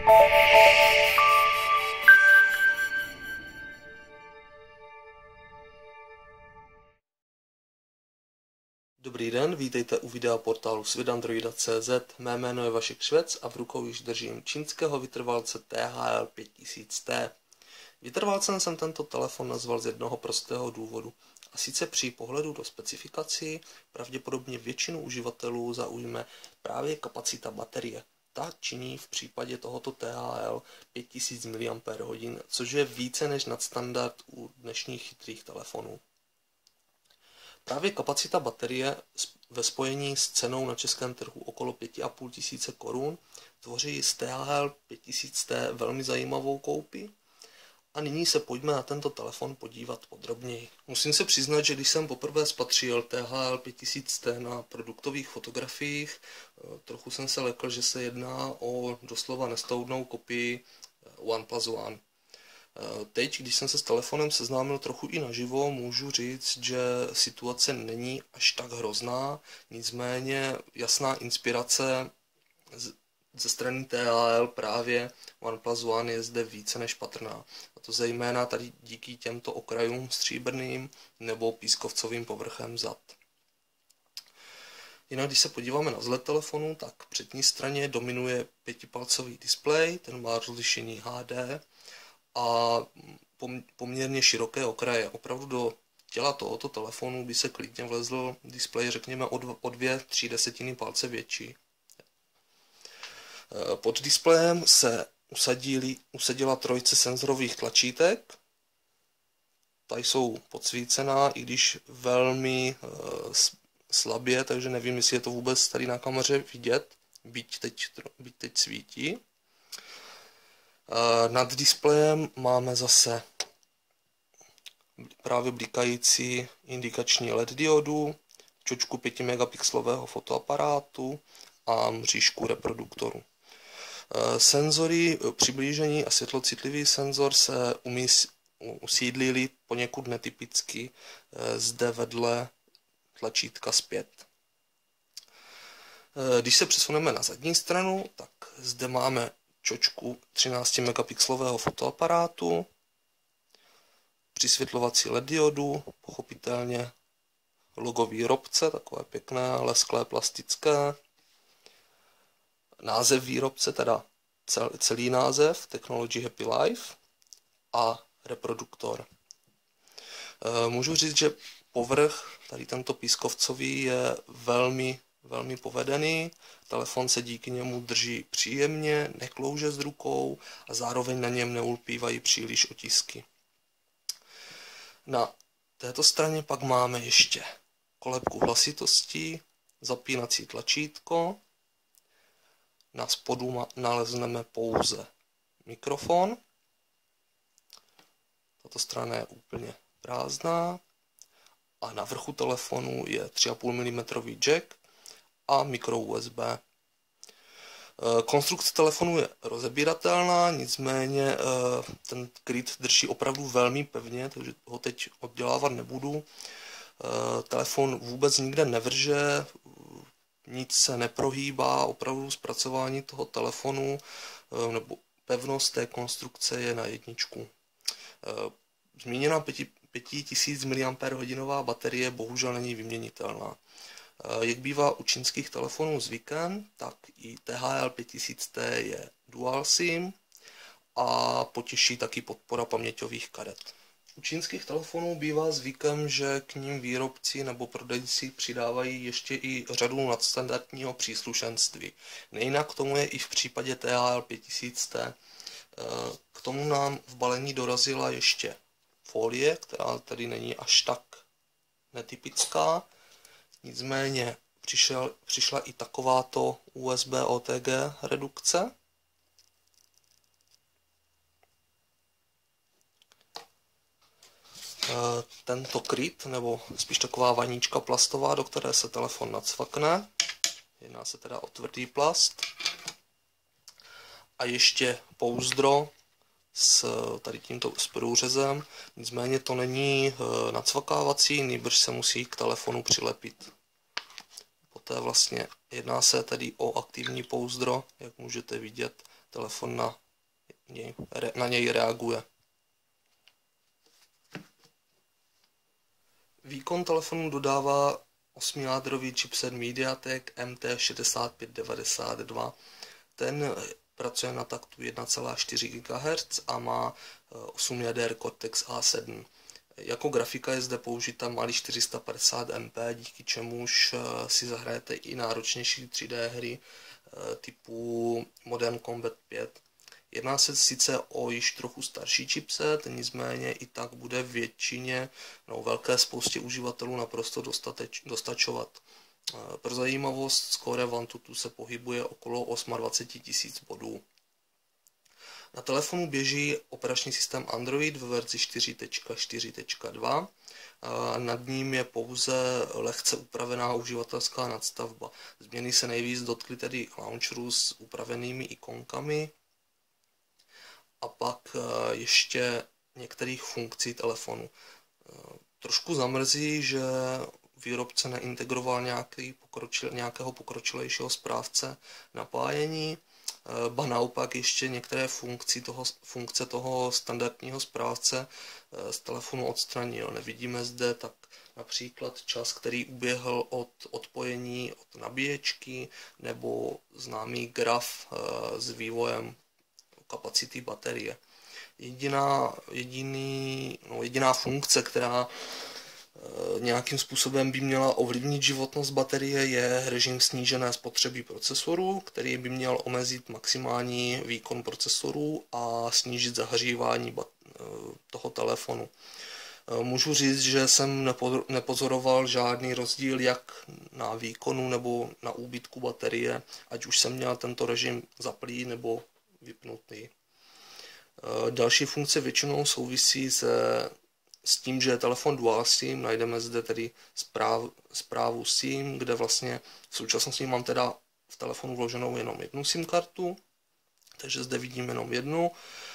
Dobrý den, vítejte u videa portálu světandroida.cz. Mé jméno je Vašek Švec a v rukou již držím čínského vytrvalce THL 5000T. Vytrvalcem jsem tento telefon nazval z jednoho prostého důvodu. A sice při pohledu do specifikací pravděpodobně většinu uživatelů zaujme právě kapacita baterie. Ta činí v případě tohoto THL 5000 mAh, což je více než nadstandard u dnešních chytrých telefonů. Právě kapacita baterie ve spojení s cenou na českém trhu okolo 5500 korun tvoří z THL 5000T velmi zajímavou koupi. A nyní se pojďme na tento telefon podívat podrobněji. Musím se přiznat, že když jsem poprvé spatřil THL 5000T na produktových fotografiích, trochu jsem se lekl, že se jedná o doslova nestoudnou kopii OnePlus One. Teď, když jsem se s telefonem seznámil trochu i naživo, můžu říct, že situace není až tak hrozná, nicméně jasná inspirace ze strany THL právě OnePlus One je zde více než patrná. A to zejména tady díky těmto okrajům stříbrným nebo pískovcovým povrchem zad. Jinak, když se podíváme na vzhled telefonu, tak v přední straně dominuje 5palcový displej, ten má rozlišení HD a poměrně široké okraje. Opravdu do těla tohoto telefonu by se klidně vlezl displej, řekněme, o 2–3 palce větší. Pod displejem se usadila trojice senzorových tlačítek. Ta jsou podsvícená, i když velmi slabě, takže nevím, jestli je to vůbec tady na kameře vidět, byť teď svítí. Nad displejem máme zase právě blikající indikační LED diodu, čočku 5 megapixelového fotoaparátu a mřížku reproduktoru. Senzory přiblížení a světlocitlivý senzor se usídlili poněkud netypicky zde vedle tlačítka zpět. Když se přesuneme na zadní stranu, tak zde máme čočku 13 megapixelového fotoaparátu, přisvětlovací LED diodu, pochopitelně logo výrobce, takové pěkné, lesklé, plastické, název výrobce, teda celý název, Technology Happy Life a reproduktor. Můžu říct, že povrch, tady tento pískovcový, je velmi povedený. Telefon se díky němu drží příjemně, neklouže s rukou a zároveň na něm neulpívají příliš otisky. Na této straně pak máme ještě kolébku hlasitosti, zapínací tlačítko. Na spodu nalezneme pouze mikrofon. Tato strana je úplně prázdná. A na vrchu telefonu je 3,5 mm jack a micro USB. Konstrukce telefonu je rozebíratelná, nicméně ten kryt drží opravdu velmi pevně, takže ho teď oddělávat nebudu. Telefon vůbec nikde nevrže, nic se neprohýbá, opravdu zpracování toho telefonu nebo pevnost té konstrukce je na jedničku. Zmíněná 5000 mAh baterie bohužel není vyměnitelná. Jak bývá u čínských telefonů zvykem, tak i THL 5000T je dual SIM a potěší taky podpora paměťových karet. U čínských telefonů bývá zvykem, že k ním výrobci nebo prodejci přidávají ještě i řadu nadstandardního příslušenství. Nejinak tomu je i v případě THL 5000T. K tomu nám v balení dorazila ještě folie, která tady není až tak netypická. Nicméně přišla i takováto USB OTG redukce. Tento kryt, nebo spíš taková vaníčka plastová, do které se telefon nacvakne. Jedná se teda o tvrdý plast. A ještě pouzdro s tady tímto průřezem, nicméně to není nacvakávací, nýbrž se musí k telefonu přilepit. Poté vlastně jedná se tedy o aktivní pouzdro, jak můžete vidět telefon na něj reaguje. Výkon telefonu dodává 8jádrový chipset MediaTek MT6592. Ten pracuje na taktu 1,4 GHz a má 8 jader Cortex A7. Jako grafika je zde použita malý 450 MP, díky čemuž si zahrajete i náročnější 3D hry typu Modern Combat 5. Jedná se sice o již trochu starší chipset, nicméně i tak bude velké spoustě uživatelů naprosto dostačovat. Pro zajímavost, skóre v Antutu se pohybuje okolo 28 000 bodů. Na telefonu běží operační systém Android ve verzi 4.4.2. Nad ním je pouze lehce upravená uživatelská nadstavba. Změny se nejvíc dotkly tedy launcherů s upravenými ikonkami a pak ještě některých funkcí telefonu. Trošku zamrzí, že výrobce neintegroval nějakého pokročilejšího správce napájení, ba naopak ještě některé funkce toho standardního správce z telefonu odstranil. Nevidíme zde tak například čas, který uběhl od odpojení od nabíječky, nebo známý graf s vývojem kapacity baterie. Jediná funkce, která nějakým způsobem by měla ovlivnit životnost baterie, je režim snížené spotřeby procesoru, který by měl omezit maximální výkon procesoru a snížit zahřívání toho telefonu. Můžu říct, že jsem nepozoroval žádný rozdíl jak na výkonu nebo na úbytku baterie, ať už jsem měl tento režim zaplý nebo vypnutý. Další funkce většinou souvisí s tím, že je telefon dual SIM. Najdeme zde tedy zprávu SIM, kde vlastně v současnosti mám teda v telefonu vloženou jenom jednu SIM kartu, takže zde vidím jenom jednu.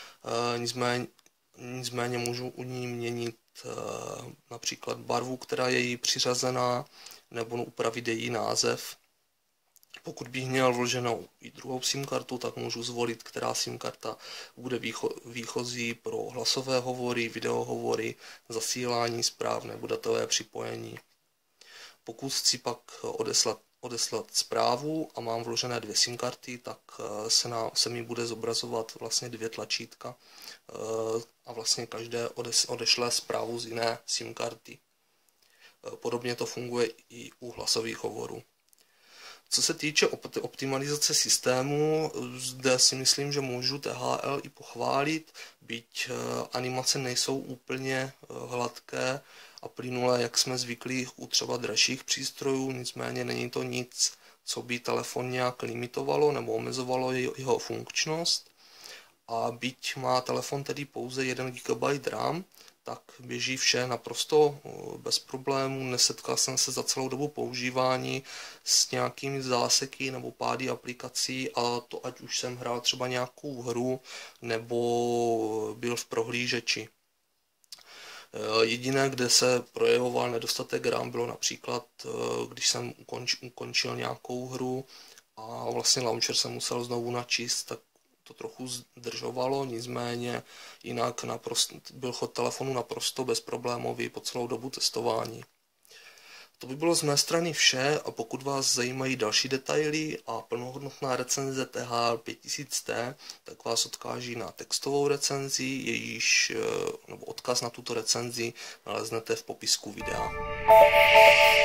Nicméně můžu u ní měnit například barvu, která je jí přiřazená, nebo upravit její název. Pokud bych měl vloženou i druhou SIM kartu, tak můžu zvolit, která SIM karta bude výchozí pro hlasové hovory, videohovory, zasílání zpráv nebo datové připojení. Pokud chci pak odeslat zprávu a mám vložené dvě SIM karty, tak se mi bude zobrazovat vlastně dvě tlačítka a vlastně každé odešle zprávu z jiné SIM karty. Podobně to funguje i u hlasových hovorů. Co se týče optimalizace systému, zde si myslím, že můžu THL i pochválit, byť animace nejsou úplně hladké a plynulé, jak jsme zvyklí u třeba dražších přístrojů, nicméně není to nic, co by telefon nějak limitovalo nebo omezovalo jeho funkčnost. A byť má telefon tedy pouze 1 GB RAM, tak běží vše naprosto bez problémů. Nesetkal jsem se za celou dobu používání s nějakými záseky nebo pády aplikací, a to ať už jsem hrál třeba nějakou hru nebo byl v prohlížeči. Jediné, kde se projevoval nedostatek RAM, bylo například, když jsem ukončil nějakou hru a vlastně launcher jsem musel znovu načíst, tak to trochu zdržovalo, nicméně jinak byl chod telefonu naprosto bezproblémový po celou dobu testování. To by bylo z mé strany vše, a pokud vás zajímají další detaily a plnohodnotná recenze THL 5000T, tak vás odkáží na textovou recenzi, nebo odkaz na tuto recenzi naleznete v popisku videa.